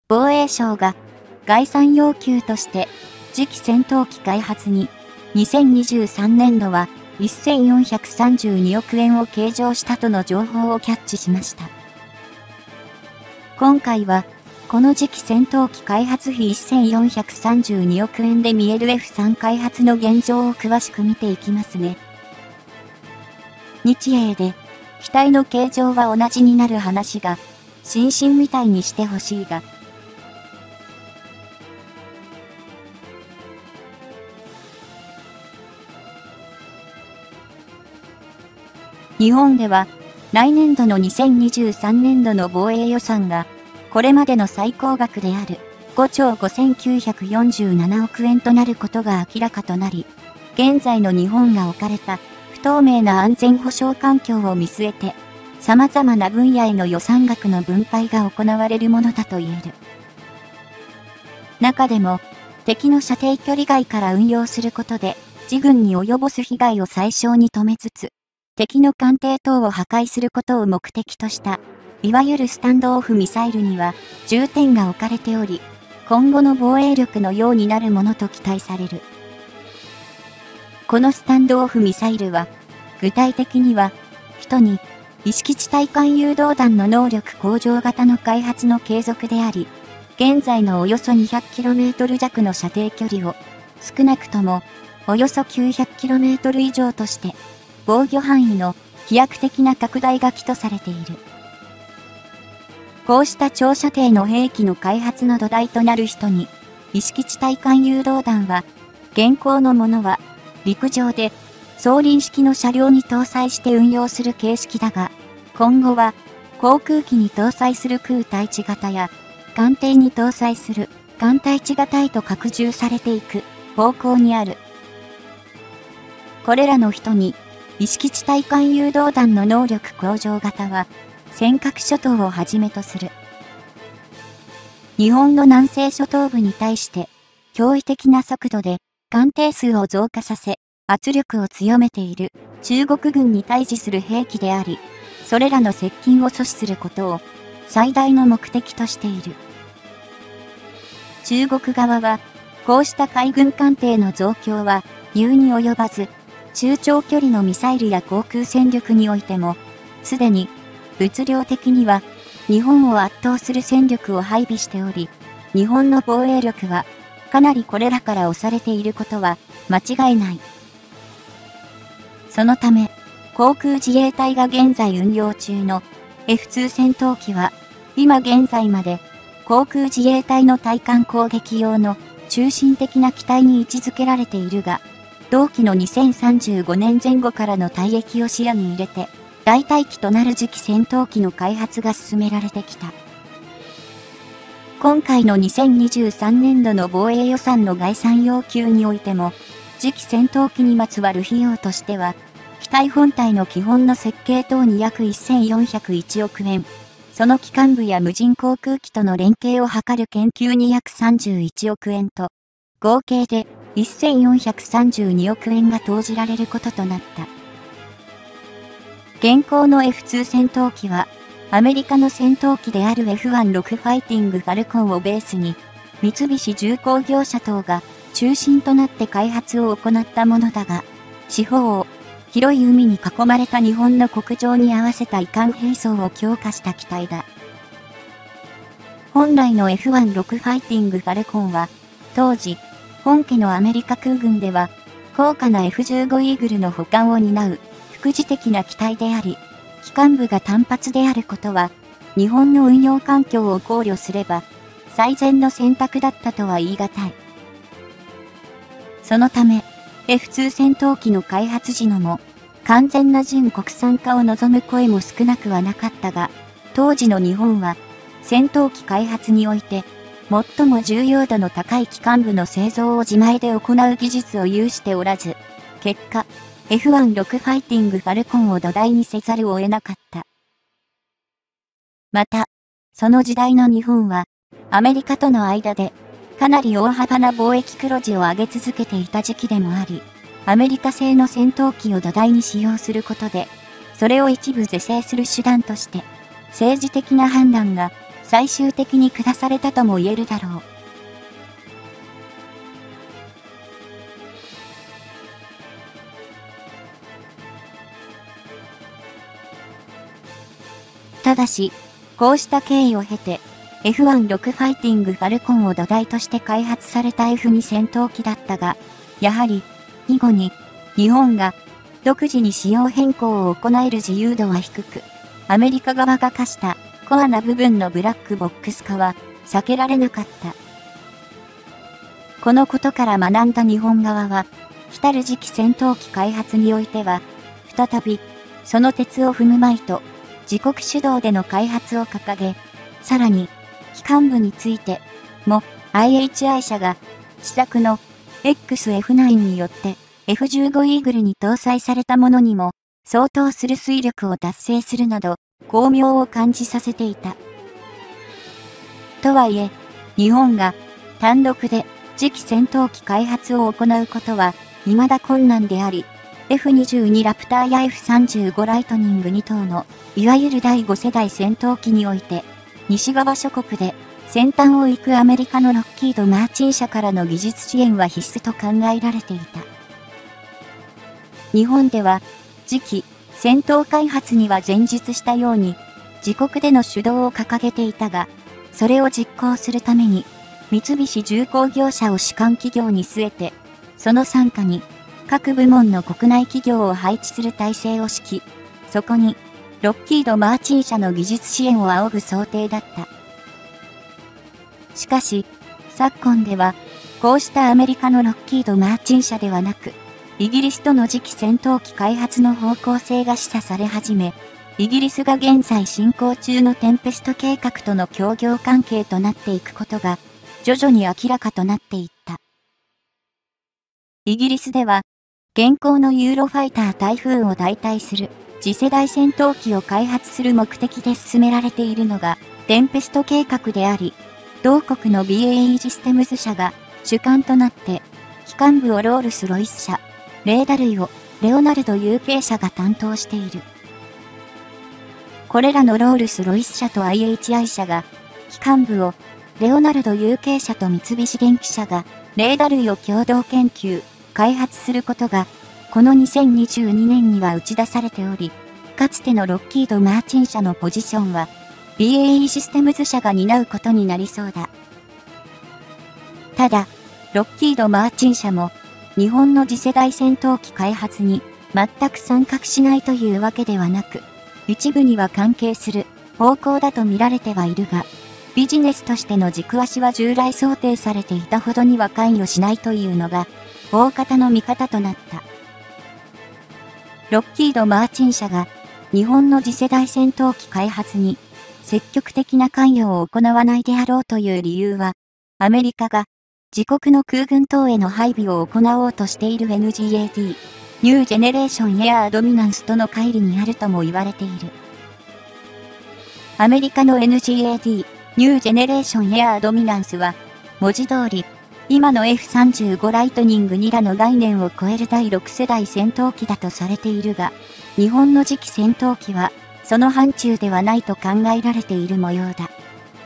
防衛省が概算要求として次期戦闘機開発に2023年度は1432億円を計上したとの情報をキャッチしました。今回はこの次期戦闘機開発費1432億円で見える F3 開発の現状を詳しく見ていきますね。日英で機体の形状は同じになる話が新進みたいにしてほしいが、日本では来年度の2023年度の防衛予算がこれまでの最高額である5兆5947億円となることが明らかとなり、現在の日本が置かれた不透明な安全保障環境を見据えて、様々な分野への予算額の分配が行われるものだと言える。中でも、敵の射程距離外から運用することで、自軍に及ぼす被害を最小に止めつつ、敵の艦艇等を破壊することを目的とした、いわゆるスタンドオフミサイルには重点が置かれており、今後の防衛力のようになるものと期待される。このスタンドオフミサイルは、具体的には、1に、意識地対艦誘導弾の能力向上型の開発の継続であり、現在のおよそ 200km 弱の射程距離を、少なくとも、およそ 900km 以上として、防御範囲の飛躍的な拡大が期とされている。こうした長射程の兵器の開発の土台となる1に、意識地対艦誘導弾は、現行のものは、陸上で、装輪式の車両に搭載して運用する形式だが、今後は、航空機に搭載する空対地型や、艦艇に搭載する艦対地型へと拡充されていく方向にある。これらの1に、意識地対艦誘導弾の能力向上型は、尖閣諸島をはじめとする。日本の南西諸島部に対して、驚異的な速度で艦艇数を増加させ、圧力を強めている中国軍に対峙する兵器であり、それらの接近を阻止することを最大の目的としている。中国側は、こうした海軍艦艇の増強は言うに及ばず、中長距離のミサイルや航空戦力においても、すでに物量的には日本を圧倒する戦力を配備しており、日本の防衛力はかなりこれらから押されていることは間違いない。そのため、航空自衛隊が現在運用中の F2 戦闘機は、今現在まで航空自衛隊の対艦攻撃用の中心的な機体に位置づけられているが、同期の2035年前後からの退役を視野に入れて、代替機となる次期戦闘機の開発が進められてきた。今回の2023年度の防衛予算の概算要求においても、次期戦闘機にまつわる費用としては、機体本体の基本の設計等に約1401億円、その機関部や無人航空機との連携を図る研究に約31億円と、合計で1432億円が投じられることとなった。現行の F2 戦闘機は、アメリカの戦闘機である F1 ロクファイティングファルコンをベースに、三菱重工業者等が中心となって開発を行ったものだが、四方を広い海に囲まれた日本の国情に合わせた移管兵装を強化した機体だ。本来の F1 ロクファイティングファルコンは、当時、本家のアメリカ空軍では、高価な F15 イーグルの補完を担う、副次的な機体であり、機関部が単発であることは、日本の運用環境を考慮すれば、最善の選択だったとは言い難い。そのため、F2 戦闘機の開発時のも、完全な純国産化を望む声も少なくはなかったが、当時の日本は、戦闘機開発において、最も重要度の高い機関部の製造を自前で行う技術を有しておらず、結果、F1 ロクファイティングファルコンを土台にせざるを得なかった。また、その時代の日本は、アメリカとの間で、かなり大幅な貿易黒字を上げ続けていた時期でもあり、アメリカ製の戦闘機を土台に使用することで、それを一部是正する手段として、政治的な判断が最終的に下されたとも言えるだろう。ただし、こうした経緯を経て、F-16 ファイティングファルコンを土台として開発された F-2 戦闘機だったが、やはり、以後に、日本が独自に仕様変更を行える自由度は低く、アメリカ側が課したコアな部分のブラックボックス化は避けられなかった。このことから学んだ日本側は、来る次期戦闘機開発においては、再び、その鉄を踏むまいと、自国主導での開発を掲げ、さらに、機関部についても IHI 社が試作の XF9 によって F15 イーグルに搭載されたものにも相当する推力を達成するなど巧妙を感じさせていた。とはいえ、日本が単独で次期戦闘機開発を行うことは未だ困難であり、F22 ラプターや F35 ライトニング2等のいわゆる第5世代戦闘機において、西側諸国で先端を行くアメリカのロッキード・マーチン社からの技術支援は必須と考えられていた。日本では次期戦闘開発には前述したように自国での主導を掲げていたが、それを実行するために三菱重工業者を主管企業に据えて、その傘下に各部門の国内企業を配置する体制を敷き、そこにロッキード・マーチン社の技術支援を仰ぐ想定だった。しかし、昨今では、こうしたアメリカのロッキード・マーチン社ではなく、イギリスとの次期戦闘機開発の方向性が示唆され始め、イギリスが現在進行中のテンペスト計画との協業関係となっていくことが、徐々に明らかとなっていった。イギリスでは、現行のユーロファイター台風を代替する次世代戦闘機を開発する目的で進められているのがテンペスト計画であり、同国の BAE システムズ社が主幹となって機関部をロールスロイス社、レーダ類をレオナルド UK 社が担当している。これらのロールスロイス社と IHI 社が機関部をレオナルド UK 社と三菱電機社がレーダ類を共同研究、開発することが、この2022年には打ち出されており、かつてのロッキード・マーチン社のポジションは、BAE システムズ社が担うことになりそうだ。ただ、ロッキード・マーチン社も、日本の次世代戦闘機開発に全く参画しないというわけではなく、一部には関係する方向だと見られてはいるが、ビジネスとしての軸足は従来想定されていたほどには関与しないというのが、大方の見方となった。ロッキード・マーチン社が日本の次世代戦闘機開発に積極的な関与を行わないであろうという理由は、アメリカが自国の空軍等への配備を行おうとしている NGAD、ニュージェネレーション・エアー・ドミナンスとの乖離にあるとも言われている。アメリカの NGAD、ニュージェネレーション・エアー・ドミナンスは、文字通り、今の F35 ライトニング2らの概念を超える第6世代戦闘機だとされているが、日本の次期戦闘機は、その範疇ではないと考えられている模様だ。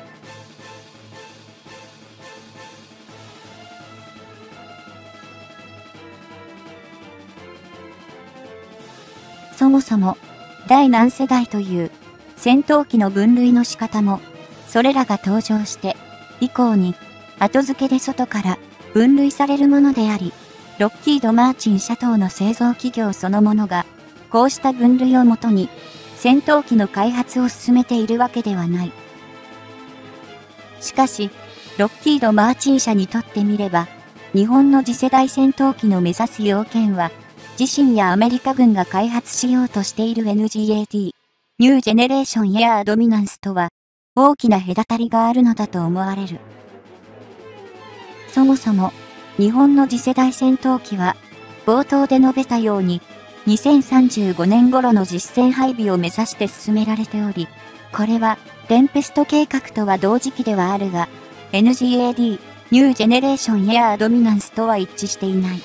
そもそも、第何世代という戦闘機の分類の仕方も、それらが登場して、以降に、後付けで外から分類されるものであり、ロッキード・マーチン社等の製造企業そのものが、こうした分類をもとに、戦闘機の開発を進めているわけではない。しかし、ロッキード・マーチン社にとってみれば、日本の次世代戦闘機の目指す要件は、自身やアメリカ軍が開発しようとしている NGAD、ニュージェネレーション・エアー・ドミナンスとは、大きな隔たりがあるのだと思われる。そもそも、日本の次世代戦闘機は、冒頭で述べたように、2035年頃の実戦配備を目指して進められており、これは、テンペスト計画とは同時期ではあるが、NGAD、ニュージェネレーション・エアー・ドミナンスとは一致していない。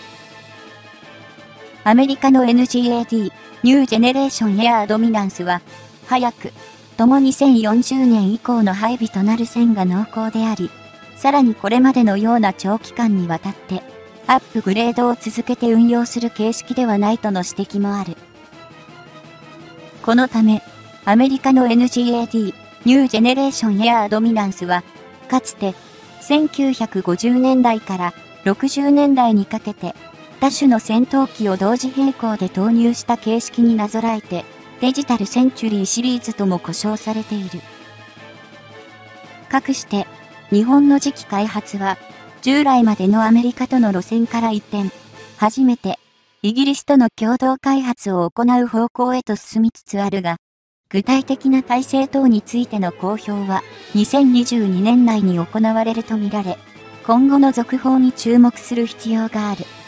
アメリカの NGAD、ニュージェネレーション・エアー・ドミナンスは、早く、 とも2040年以降の配備となる線が濃厚であり、さらにこれまでのような長期間にわたって、アップグレードを続けて運用する形式ではないとの指摘もある。このため、アメリカの NGAD、ニュージェネレーションエアードミナンスは、かつて、1950年代から60年代にかけて、多種の戦闘機を同時並行で投入した形式になぞらえて、デジタルセンチュリーシリーズとも呼称されている。かくして、日本の次期開発は、従来までのアメリカとの路線から一転、初めて、イギリスとの共同開発を行う方向へと進みつつあるが、具体的な体制等についての公表は、2022年内に行われるとみられ、今後の続報に注目する必要がある。